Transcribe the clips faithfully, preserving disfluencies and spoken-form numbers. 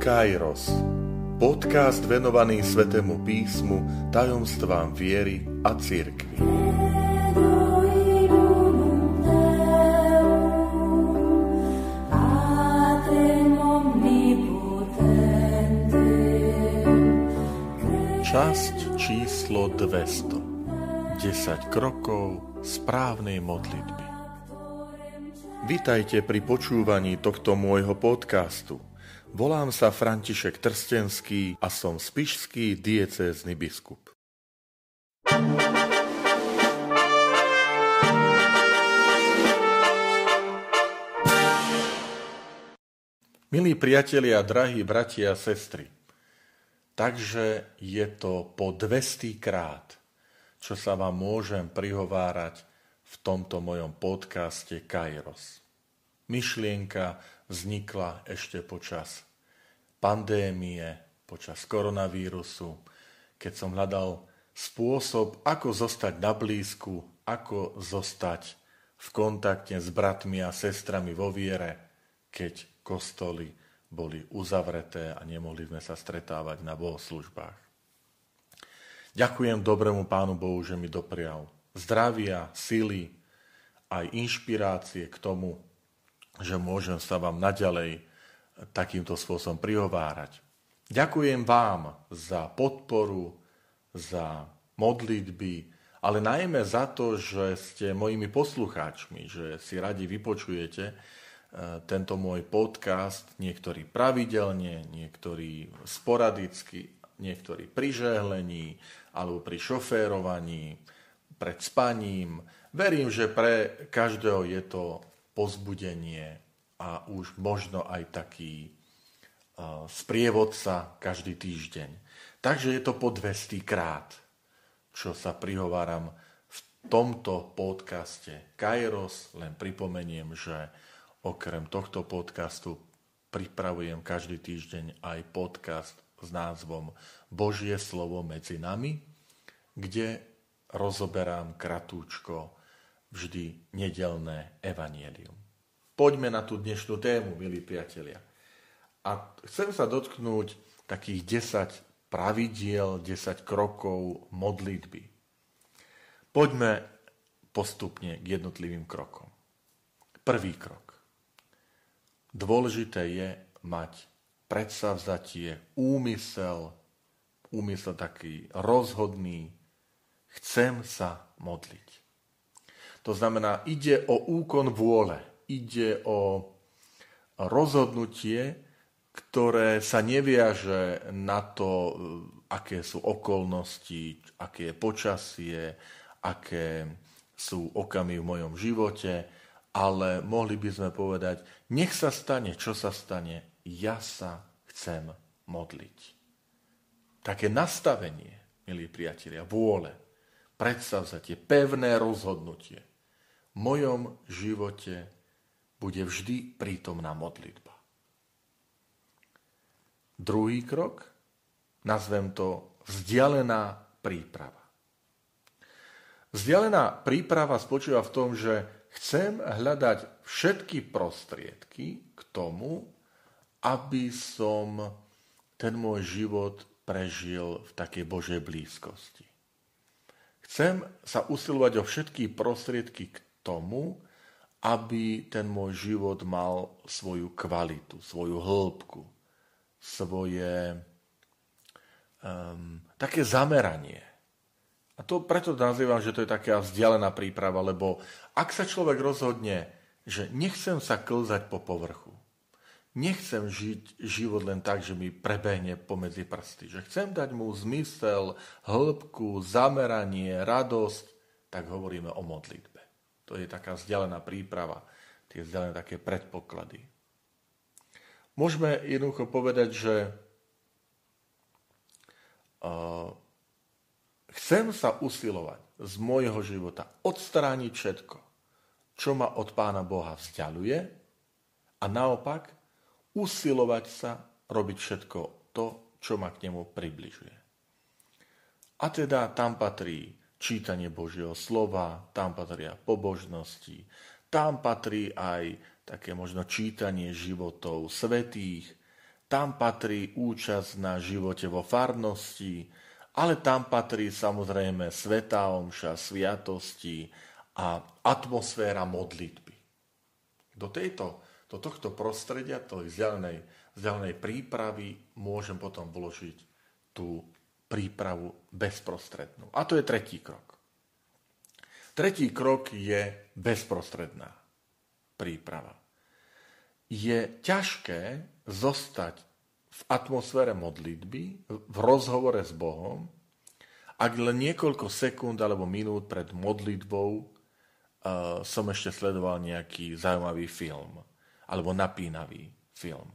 Kairos, podcast venovaný Svätému písmu, tajomstvám viery a cirkvi. Časť číslo dvesto. desať krokov správnej modlitby. Vitajte pri počúvaní tohto môjho podcastu. Volám sa František Trstenský a som spišský diecézny biskup. Milí priatelia, drahí bratia a sestry, takže je to po dvestýkrát, čo sa vám môžem prihovárať v tomto mojom podcaste Kairos. Myšlienka vznikla ešte počas pandémie, počas koronavírusu, keď som hľadal spôsob, ako zostať na blízku, ako zostať v kontakte s bratmi a sestrami vo viere, keď kostoly boli uzavreté a nemohli sme sa stretávať na bohoslužbách. Ďakujem dobrému Pánu Bohu, že mi doprial zdravia, sily, aj inšpirácie k tomu, že môžem sa vám naďalej takýmto spôsobom prihovárať. Ďakujem vám za podporu, za modlitby, ale najmä za to, že ste mojimi poslucháčmi, že si radi vypočujete tento môj podcast, niektorí pravidelne, niektorí sporadicky, niektorí pri žehlení alebo pri šoférovaní, pred spaním. Verím, že pre každého je to povzbudenie a už možno aj taký uh, sprievodca každý týždeň. Takže je to po dvestýkrát, čo sa prihováram v tomto podcaste Kairos. Len pripomeniem, že okrem tohto podcastu pripravujem každý týždeň aj podcast s názvom Božie slovo medzi nami, kde rozoberám kratúčko vždy nedeľné evanjelium. Poďme na tú dnešnú tému, milí priatelia. A chcem sa dotknúť takých desať pravidiel, desať krokov modlitby. Poďme postupne k jednotlivým krokom. Prvý krok. Dôležité je mať predsavzatie, úmysel, úmysel taký rozhodný, chcem sa modliť. To znamená, ide o úkon vôle, ide o rozhodnutie, ktoré sa neviaže na to, aké sú okolnosti, aké je počasie, aké sú okamy v mojom živote, ale mohli by sme povedať, nech sa stane, čo sa stane, ja sa chcem modliť. Také nastavenie, milí priatelia, vôle, predsavzatie, pevné rozhodnutie. V mojom živote bude vždy prítomná modlitba. Druhý krok, nazvem to vzdialená príprava. Vzdialená príprava spočíva v tom, že chcem hľadať všetky prostriedky k tomu, aby som ten môj život prežil v takej Božej blízkosti. Chcem sa usilovať o všetky prostriedky k tomu, aby ten môj život mal svoju kvalitu, svoju hĺbku, svoje um, také zameranie. A to preto nazývam, že to je taká vzdialená príprava, lebo ak sa človek rozhodne, že nechcem sa klzať po povrchu, nechcem žiť život len tak, že mi prebehne pomedzi prsty, že chcem dať mu zmysel, hĺbku, zameranie, radosť, tak hovoríme o modlitbe. To je taká vzdialená príprava, tie vzdialené také predpoklady. Môžeme jednoducho povedať, že uh, chcem sa usilovať z môjho života odstrániť všetko, čo ma od Pána Boha vzdialuje, a naopak usilovať sa robiť všetko to, čo ma k nemu približuje. A teda tam patrí čítanie Božieho slova, tam patria pobožnosti, tam patrí aj také možno čítanie životov svätých, tam patrí účasť na živote vo farnosti, ale tam patrí samozrejme svätá omša, sviatosti a atmosféra modlitby. Do, tejto, do tohto prostredia, tej vzdialenej, vzdialenej prípravy môžem potom vložiť tú prípravu bezprostrednú. A to je tretí krok. Tretí krok je bezprostredná príprava. Je ťažké zostať v atmosfére modlitby, v rozhovore s Bohom, ak len niekoľko sekúnd alebo minút pred modlitbou uh, som ešte sledoval nejaký zaujímavý film alebo napínavý film.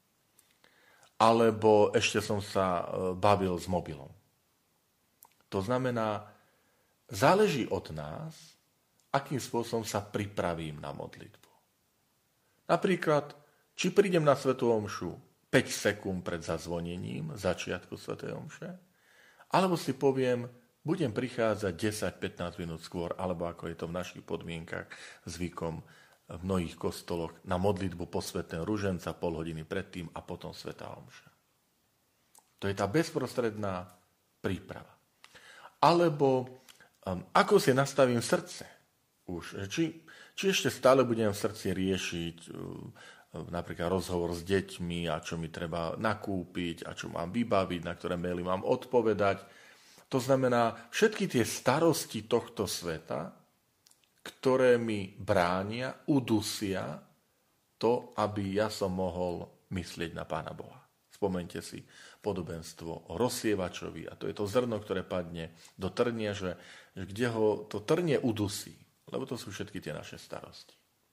Alebo ešte som sa uh, bavil s mobilom. To znamená, záleží od nás, akým spôsobom sa pripravím na modlitbu. Napríklad, či prídem na svätú omšu päť sekúnd pred zazvonením začiatku svätej omše, alebo si poviem, budem prichádzať desať až pätnásť minút skôr, alebo ako je to v našich podmienkach zvykom v mnohých kostoloch, na modlitbu posvätného ruženca pol hodiny predtým a potom svätá omša. To je tá bezprostredná príprava. Alebo um, ako si nastavím srdce už, či Či ešte stále budem v srdci riešiť napríklad rozhovor s deťmi a čo mi treba nakúpiť a čo mám vybaviť, na ktoré maily mám odpovedať. To znamená, všetky tie starosti tohto sveta, ktoré mi bránia, udusia to, aby ja som mohol myslieť na Pána Boha. Spomeňte si podobenstvo o rozsievačovi a to je to zrno, ktoré padne do trnia, že, že kde ho to trnie udusí. Lebo to sú všetky tie naše starosti.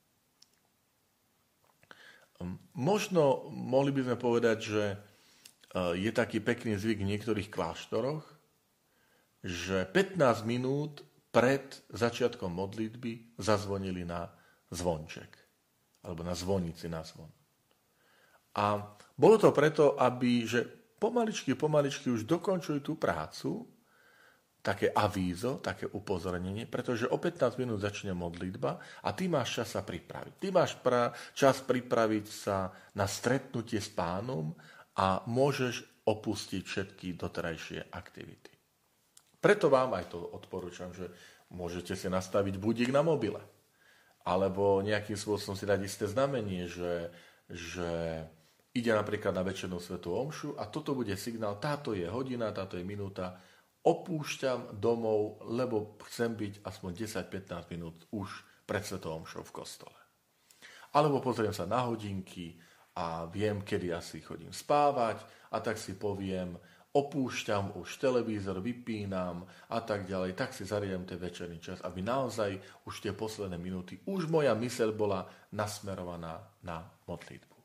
Možno mohli by sme povedať, že je taký pekný zvyk v niektorých kláštoroch, že pätnásť minút pred začiatkom modlitby zazvonili na zvonček. Alebo na zvonici na zvon. A bolo to preto, aby, že pomaličky, pomaličky už dokončujú tú prácu, také avízo, také upozornenie, pretože o pätnásť minút začne modlitba a ty máš čas sa pripraviť. Ty máš pra- čas pripraviť sa na stretnutie s Pánom a môžeš opustiť všetky doterajšie aktivity. Preto vám aj to odporúčam, že môžete si nastaviť budík na mobile. Alebo nejakým spôsobom si dať isté znamenie, že, že ide napríklad na večernú svätú omšu a toto bude signál, táto je hodina, táto je minúta, opúšťam domov, lebo chcem byť aspoň desať až pätnásť minút už pred svätou omšou v kostole. Alebo pozriem sa na hodinky a viem, kedy asi chodím spávať a tak si poviem, opúšťam už televízor, vypínam a tak ďalej, tak si zariadím ten večerný čas, aby naozaj už tie posledné minúty, už moja myseľ bola nasmerovaná na modlitbu.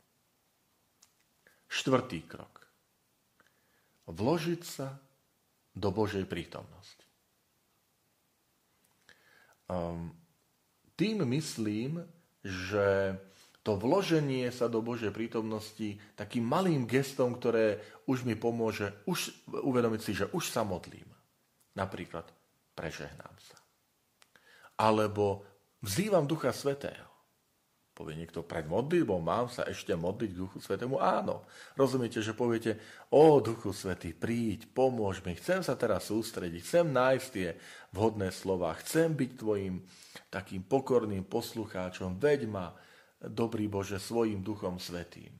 Štvrtý krok. Vložiť sa do Božej prítomnosti. Um, tým myslím, že to vloženie sa do Božej prítomnosti takým malým gestom, ktoré už mi pomôže už uvedomiť si, že už sa modlím. Napríklad prežehnám sa. Alebo vzývam Ducha Svätého. Povie niekto, pred modlitbou mám sa ešte modliť k Duchu Svätému? Áno. Rozumiete, že poviete, o Duchu Svätý, príď, pomôž mi, chcem sa teraz sústrediť, chcem nájsť tie vhodné slová, chcem byť tvojim takým pokorným poslucháčom, veď ma, dobrý Bože, svojim Duchom Svätým.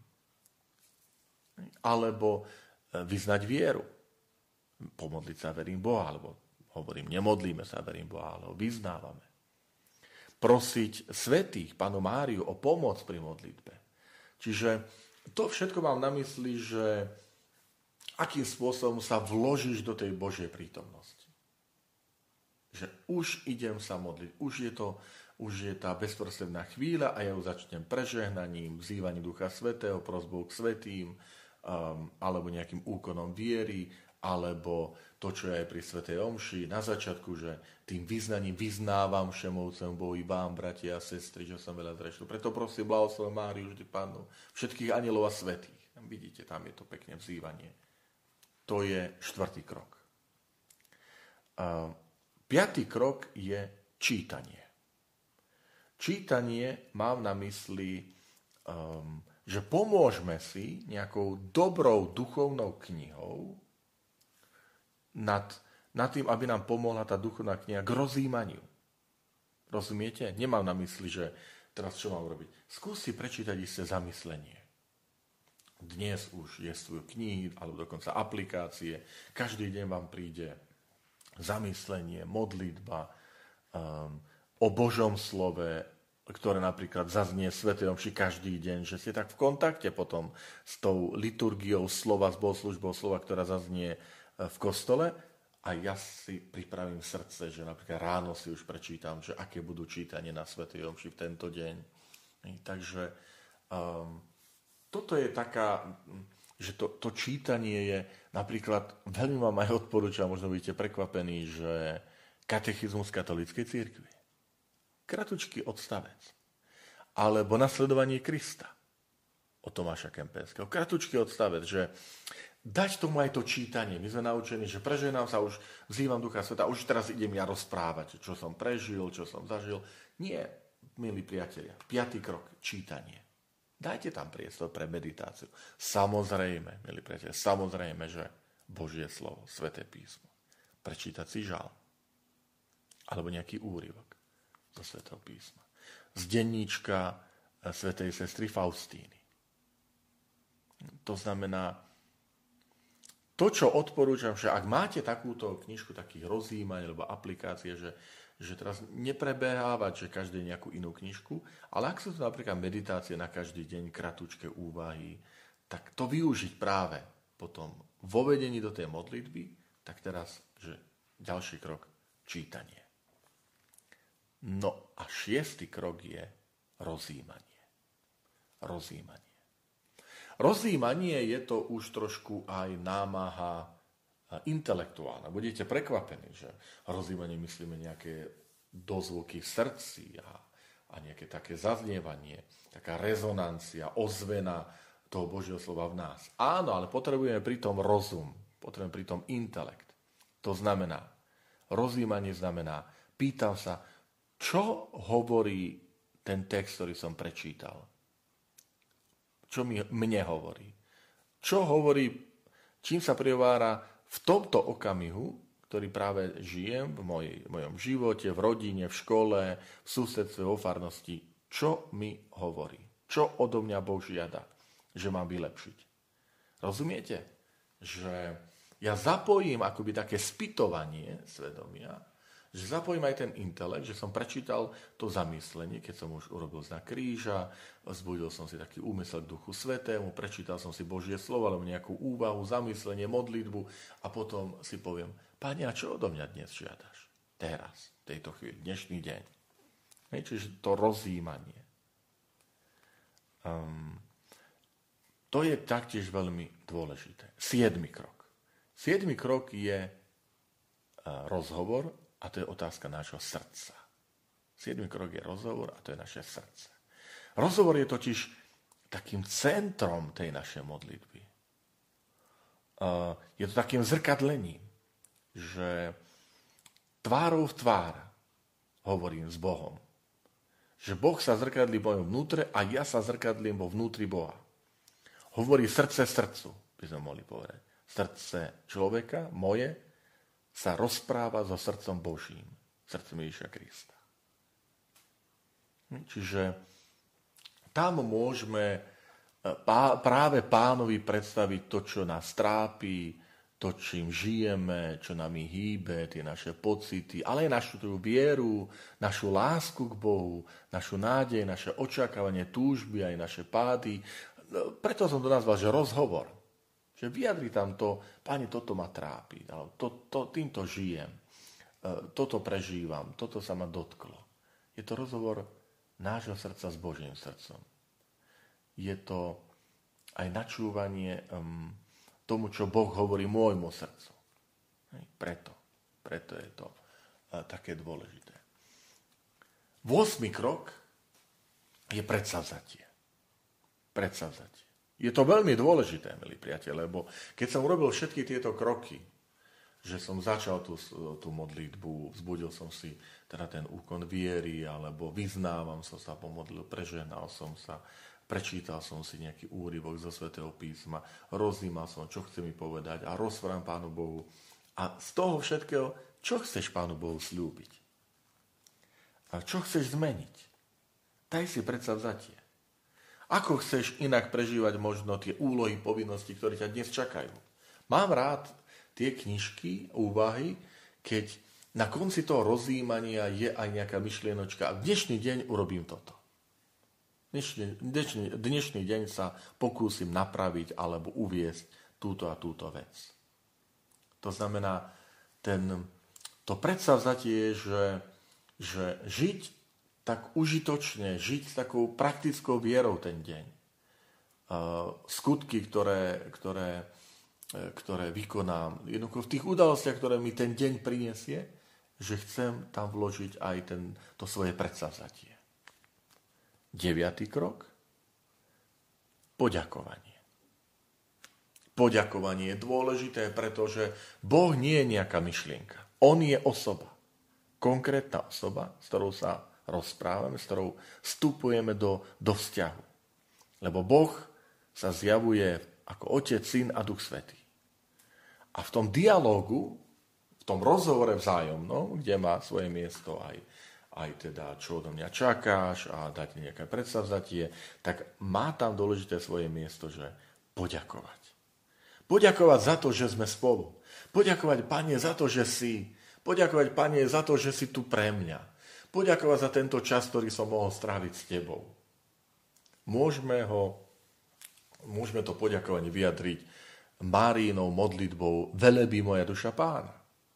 Alebo vyznať vieru. Pomodliť sa, verím Boha, alebo hovorím, nemodlíme sa, verím Boha, ale vyznávame. Prosiť svätých, Pannu Máriu, o pomoc pri modlitbe. Čiže to všetko mám na mysli, že akým spôsobom sa vložíš do tej Božej prítomnosti. Že už idem sa modliť, už je to, už je tá bezprostredná chvíľa a ja ju začnem prežehnaním, vzývaním Ducha Svätého, prosbou k svätým, um, alebo nejakým úkonom viery, alebo to, čo je aj pri svätej omši, na začiatku, že tým vyznaním vyznávam všemovcem Bohu i vám, bratia a sestry, že som veľa zrešil. Preto prosím, blahoslavím Máriu, vždy Pannu, všetkých anielov a svätých. Vidíte, tam je to pekné vzývanie. To je štvrtý krok. Uh, piatý krok je čítanie. Čítanie mám na mysli, um, že pomôžme si nejakou dobrou duchovnou knihou nad, nad tým, aby nám pomohla tá duchovná kniha k rozjímaniu. Rozumiete? Nemám na mysli, že teraz čo mám robiť. Skús si prečítať isté zamyslenie. Dnes už existujú knihy, alebo dokonca aplikácie. Každý deň vám príde zamyslenie, modlitba um, o Božom slove, ktoré napríklad zaznie v svätej omši každý deň, že ste tak v kontakte potom s tou liturgiou slova, s bohoslužbou slova, ktorá zaznie v kostole. A ja si pripravím srdce, že napríklad ráno si už prečítam, že aké budú čítanie na svätej omši v tento deň. Takže um, toto je taká, že to, to čítanie je, napríklad, veľmi vám aj odporúčam, možno budete prekvapení, že katechizmus katolíckej cirkvi. Kratučký odstavec. Alebo nasledovanie Krista od Tomáša Kempenského. Kratučký odstavec, že dať tomu aj to čítanie. My sme naučení, že preženám sa, už vzývam Ducha Sveta, už teraz idem ja rozprávať, čo som prežil, čo som zažil. Nie, milí priatelia. Piatý krok, čítanie. Dajte tam priestor pre meditáciu. Samozrejme, milí priatelia, samozrejme, že Božie slovo, Sväté písmo. Prečítať si žalm. Alebo nejaký úryvok zo Svätého písma. Z denníčka svätej sestry Faustíny. To znamená, to, čo odporúčam, že ak máte takúto knižku, takých rozjímaní alebo aplikácie, že, že teraz neprebehávať, že každý nejakú inú knižku, ale ak sú to napríklad meditácie na každý deň, kratučké úvahy, tak to využiť práve potom vo vedení do tej modlitby, tak teraz, že ďalší krok, čítanie. No a šiestý krok je rozjímanie. Rozjímanie. Rozjímanie je to už trošku aj námaha intelektuálna. Budete prekvapení, že rozjímanie myslíme nejaké dozvuky v srdci a, a nejaké také zaznievanie, taká rezonancia, ozvena toho Božieho slova v nás. Áno, ale potrebujeme pritom rozum, potrebujeme pritom intelekt. To znamená, rozjímanie znamená, pýtam sa, čo hovorí ten text, ktorý som prečítal? Čo mi, mne hovorí? Čo hovorí, čím sa prihovára v tomto okamihu, ktorý práve žijem v mojej, v mojom živote, v rodine, v škole, v susedstve, vo farnosti? Čo mi hovorí? Čo odo mňa Boh žiada, že mám vylepšiť? Rozumiete? Že ja zapojím akoby také spytovanie svedomia, že zapojím aj ten intelekt, že som prečítal to zamyslenie, keď som už urobil znak kríža, vzbudil som si taký úmysel k Duchu Svätému, prečítal som si Božie slovo, alebo nejakú úvahu, zamyslenie, modlitbu a potom si poviem, Pane, a čo odo mňa dnes žiadaš? Teraz, v tejto chvíli, dnešný deň. Hej, čiže to rozjímanie. Um, to je taktiež veľmi dôležité. Siedmy krok. Siedmy krok je uh, rozhovor, a to je otázka nášho srdca. Siedmy krok je rozhovor a to je naše srdce. Rozhovor je totiž takým centrom tej našej modlitby. Je to takým zrkadlením, že tvárou v tvár hovorím s Bohom. Že Boh sa zrkadlí v mojom vnútre a ja sa zrkadlím vo vnútri Boha. Hovorí srdce srdcu, by sme mohli povedať. Srdce človeka, moje, sa rozpráva so srdcom Božím, srdcom Ježiša Krista. Čiže tam môžeme práve Pánovi predstaviť to, čo nás trápi, to, čím žijeme, čo nami hýbe, tie naše pocity, ale aj našu tú vieru, našu lásku k Bohu, našu nádej, naše očakávanie, túžby, aj naše pády. Preto som to nazval, že rozhovor. Že vyjadri tam to, Pane, toto ma trápi, to, to, týmto žijem, toto prežívam, toto sa ma dotklo. Je to rozhovor nášho srdca s Božím srdcom. Je to aj načúvanie um, tomu, čo Boh hovorí môjmu srdcu. Hej, preto, preto je to uh, také dôležité. Vôsmy krok je predsavzatie. Predsavzatie. Je to veľmi dôležité, milí priatelia, lebo keď som urobil všetky tieto kroky, že som začal tú, tú modlitbu, vzbudil som si teda ten úkon viery, alebo vyznávam som sa, pomodlil, prežehnal som sa, prečítal som si nejaký úryvok zo Svätého písma, rozímal som, čo chce mi povedať a rozprávam Pánu Bohu. A z toho všetkého, čo chceš Pánu Bohu sľúbiť? A čo chceš zmeniť? Daj si predsavzatie. Ako chceš inak prežívať možno tie úlohy, povinnosti, ktoré ťa dnes čakajú? Mám rád tie knižky, úvahy, keď na konci toho rozjímania je aj nejaká myšlienočka a v dnešný deň urobím toto. Dnešný, dnešný, dnešný deň sa pokúsim napraviť alebo uviesť túto a túto vec. To znamená, ten, to predsavzatie je, že, že žiť tak užitočne, žiť s takou praktickou vierou ten deň. Uh, skutky, ktoré, ktoré, ktoré vykonám, jednoducho v tých udalostiach, ktoré mi ten deň prinesie, že chcem tam vložiť aj ten, to svoje predsavzatie. Deviatý krok. Poďakovanie. Poďakovanie je dôležité, pretože Boh nie je nejaká myšlienka. On je osoba. Konkrétna osoba, s ktorou sa rozprávame, s ktorou vstupujeme do, do vzťahu. Lebo Boh sa zjavuje ako Otec, Syn a Duch Svätý. A v tom dialógu, v tom rozhovore vzájomnom, kde má svoje miesto aj, aj teda, čo odo mňa čakáš a dať nejaké predsavzatie, tak má tam dôležité svoje miesto, že poďakovať. Poďakovať za to, že sme spolu. Poďakovať, Pane, za to, že si. Poďakovať, Pane, za to, že si tu pre mňa. Poďakovať za tento čas, ktorý som mohol stráviť s Tebou. Môžeme ho, môžeme to poďakovanie vyjadriť Máriinou modlitbou Velebí moja duša Pána.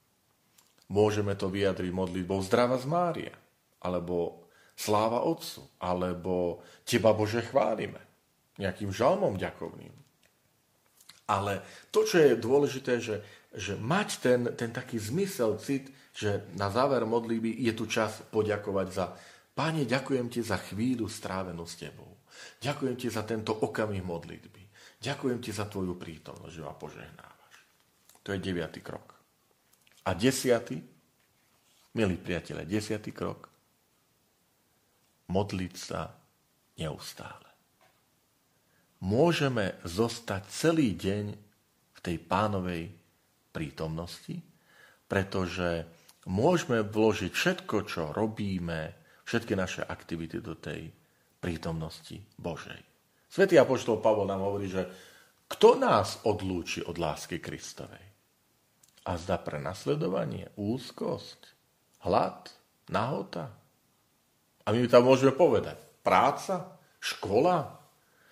Môžeme to vyjadriť modlitbou Zdravá z Mária, alebo Sláva Otcu, alebo Teba, Bože, chválime. Nejakým žalmom ďakovným. Ale to, čo je dôležité, že, že mať ten, ten taký zmysel, cit, že na záver modlitby je tu čas poďakovať za Páne, ďakujem Ti za chvíľu strávenú s Tebou. Ďakujem Ti za tento okamih modlitby. Ďakujem Ti za Tvoju prítomnosť, že ma požehnávaš. To je deviatý krok. A desiatý, milí priatelia, desiatý krok, modliť sa neustále. Môžeme zostať celý deň v tej Pánovej prítomnosti, pretože môžeme vložiť všetko, čo robíme, všetky naše aktivity do tej prítomnosti Božej. Svätý apoštol Pavol nám hovorí, že kto nás odlúči od lásky Kristovej? A zda prenasledovanie, úzkosť, hlad, nahota. A my tam môžeme povedať práca, škola,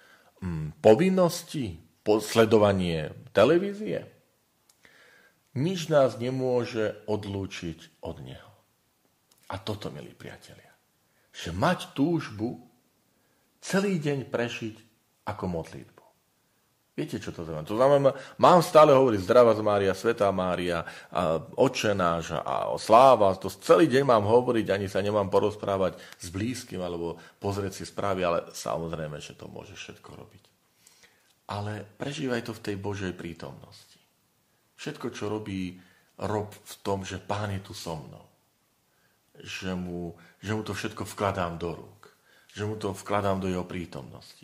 povinnosti, sledovanie televízie. Nič nás nemôže odlúčiť od Neho. A toto, milí priatelia, že mať túžbu celý deň prežiť ako modlitbu. Viete, čo to znamená? To znamená, mám stále hovoriť Zdravá z Mária, Svätá Mária, Otče náš a sláva. To celý deň mám hovoriť, ani sa nemám porozprávať s blízkym alebo pozrieť si správy, ale samozrejme, že to môže všetko robiť. Ale prežívaj to v tej Božej prítomnosti. Všetko, čo robí, rob v tom, že Pán je tu so mnou. Že mu, že mu to všetko vkladám do rúk. Že mu to vkladám do jeho prítomnosti.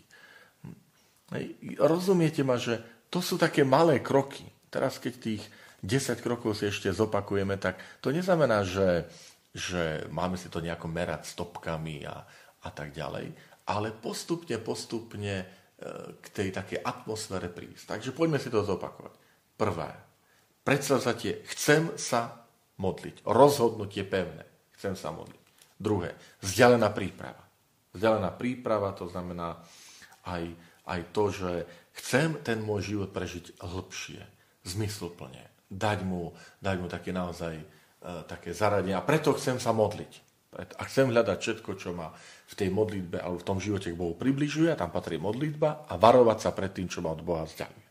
Rozumiete ma, že to sú také malé kroky. Teraz, keď tých desať krokov si ešte zopakujeme, tak to neznamená, že, že máme si to nejako merať stopkami a, a tak ďalej, ale postupne, postupne e, k tej takej atmosfére prísť. Takže poďme si to zopakovať. Prvé, predsavzatie, chcem sa modliť. Rozhodnutie pevné, chcem sa modliť. Druhé, vzdialená príprava. Vzdialená príprava, to znamená aj Aj to, že chcem ten môj život prežiť hlbšie, zmysluplne, dať mu, dať mu také naozaj e, také zaradenie. A preto chcem sa modliť. A chcem hľadať všetko, čo ma v tej modlitbe alebo v tom živote k Bohu približuje, a tam patrí modlitba, a varovať sa pred tým, čo ma od Boha vzdialuje.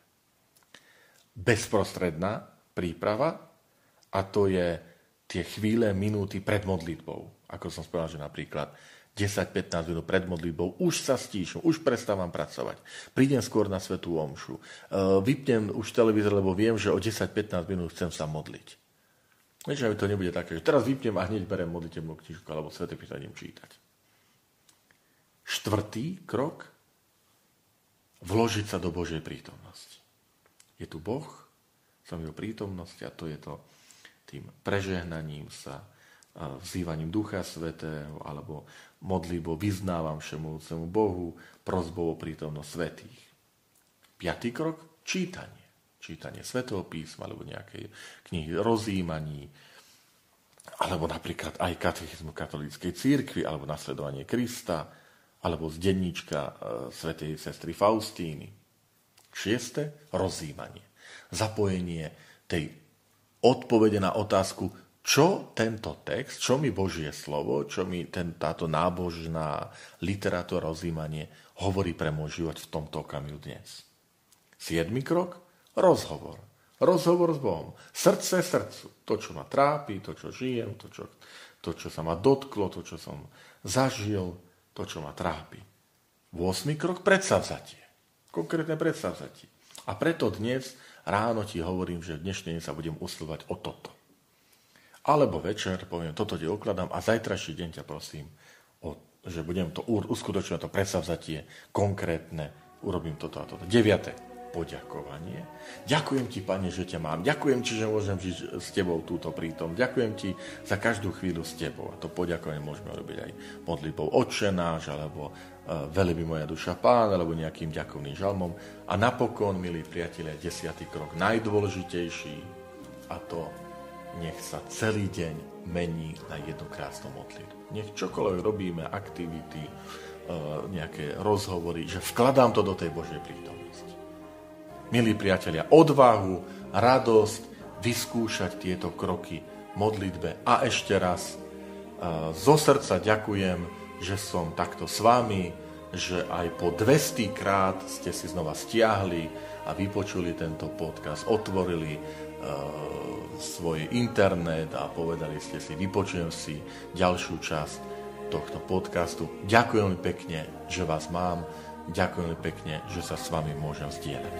Bezprostredná príprava, a to je tie chvíle, minúty pred modlitbou. Ako som spomenul, že napríklad desať pätnásť minút pred modlitbou, už sa stíšim, už prestávam pracovať. Prídem skôr na svätú omšu. Vypnem už televízor, lebo viem, že o desať pätnásť minút chcem sa modliť. Vieš, že to nebude také, že teraz vypnem a hneď berem modlitebnú knižku alebo sväté písmo idem čítať. Štvrtý krok, vložiť sa do Božej prítomnosti. Je tu Boh, som jeho prítomnosť a to je to tým prežehnaním sa, vzývaním Ducha Svätého alebo modlitbou vyznávam všemovúcemu Bohu, prosbou o prítomnosť svätých. Piatý krok, čítanie. Čítanie Svätého písma alebo nejakej knihy rozjímaní alebo napríklad aj katechizmu katolíckej cirkvi alebo nasledovanie Krista alebo z denníčka svätej sestry Faustíny. Šieste, rozjímanie. Zapojenie tej odpovede na otázku, čo tento text, čo mi Božie slovo, čo mi ten, táto nábožná literatúra, rozjímanie hovorí pre môj život v tomto okamihu dnes. Siedmy krok, rozhovor. Rozhovor s Bohom. Srdce srdcu. To, čo ma trápi, to, čo žijem, to, čo, to, čo sa ma dotklo, to, čo som zažil, to, čo ma trápi. Ôsmy krok, predsavzatie. Konkrétne predsavzatie. A preto dnes ráno ti hovorím, že v dnešnej sa budem usilovať o toto. Alebo večer poviem, toto ti okladám a zajtrajší deň ťa prosím, o, že budem to uskutočňovať, to predsavzatie konkrétne, urobím toto a toto. Deviate, poďakovanie. Ďakujem ti, Pane, že ťa mám. Ďakujem ti, že môžem žiť s tebou túto prítom. Ďakujem ti za každú chvíľu s tebou. A to poďakovanie môžeme robiť aj modlitbou Otče náš, alebo uh, velebí moja duša Pán, alebo nejakým ďakovným žalmom. A napokon, milí priatelia, desiatý krok, najdôležitejší, a to nech sa celý deň mení na jednu krásnu modlitbu. Nech čokoľvek robíme, aktivity, nejaké rozhovory, že vkladám to do tej Božej prítomnosti. Milí priatelia, odvahu, radosť, vyskúšať tieto kroky v modlitbe. A ešte raz zo srdca ďakujem, že som takto s vami, že aj po dvesto krát ste si znova stiahli a vypočuli tento podcast, otvorili svoj internet a povedali ste si, vypočujem si ďalšiu časť tohto podcastu. Ďakujem pekne, že vás mám. Ďakujem pekne, že sa s vami môžem zdieľať.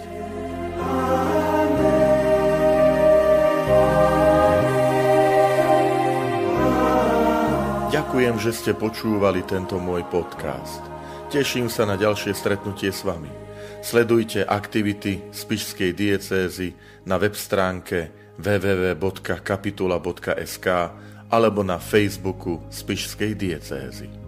Ďakujem, že ste počúvali tento môj podcast. Teším sa na ďalšie stretnutie s vami. Sledujte aktivity Spišskej diecézy na web stránke w w w bodka kapitula bodka es ka alebo na Facebooku Spišskej diecézy.